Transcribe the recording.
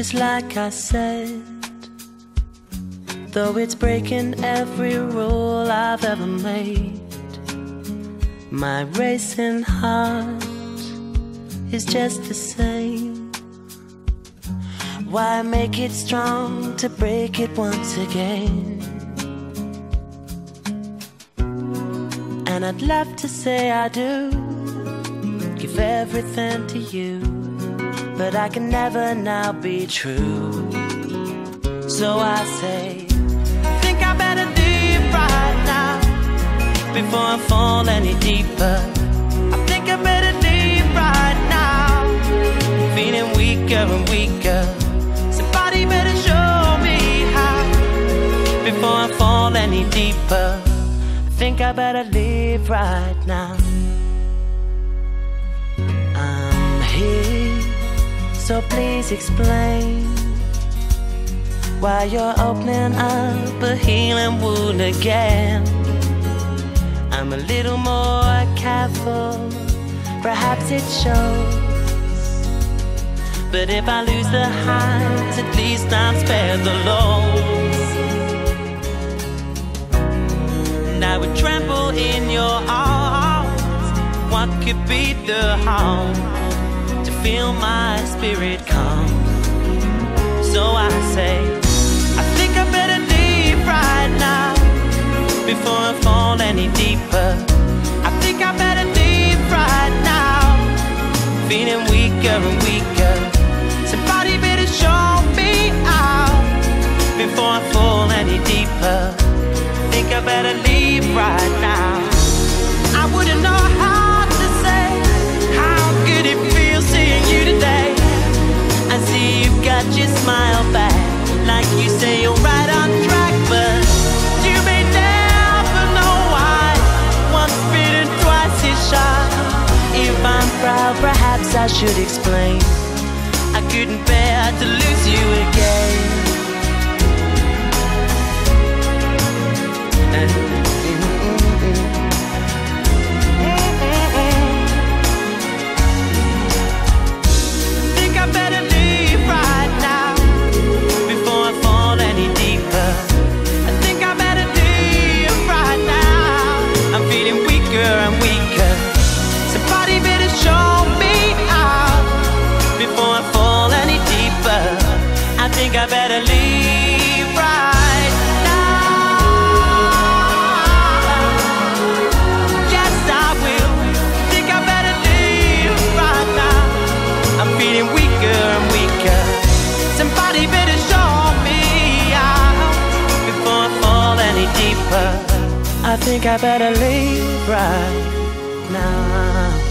Just like I said, though it's breaking every rule I've ever made, my racing heart is just the same. Why make it strong to break it once again? And I'd love to say I do, give everything to you, but I can never now be true. So I say, I think I better leave right now before I fall any deeper. I think I better leave right now, feeling weaker and weaker. Somebody better show me how before I fall any deeper. I think I better leave right now. I'm here, so please explain why you're opening up a healing wound again. I'm a little more careful, perhaps it shows, but if I lose the highs, at least I'm spared the lows. And I would tremble in your arms. What could be the harm to feel my spirit calm? So I say, I think I better leave right now before I fall any deeper. I think I better leave right now, feeling weaker and weaker. Somebody better show me out before I fall any deeper. I think I better leave right now. I wouldn't know how to say how good it feels seeing you today. I see you've got your smile back, like you say you're right on track, but you may never know why once bitten, twice is shy. If I'm proud, perhaps I should explain I couldn't bear to lose you again. Think I better leave right now before I fall any deeper. I think I better leave right now. I'm feeling weaker and weaker. Somebody better show me out before I fall any deeper. I think I better leave right now. Yes, I will. Think I better leave right now. I'm feeling weaker and weaker. Somebody better show me out before I fall any deeper. I think I better leave right now.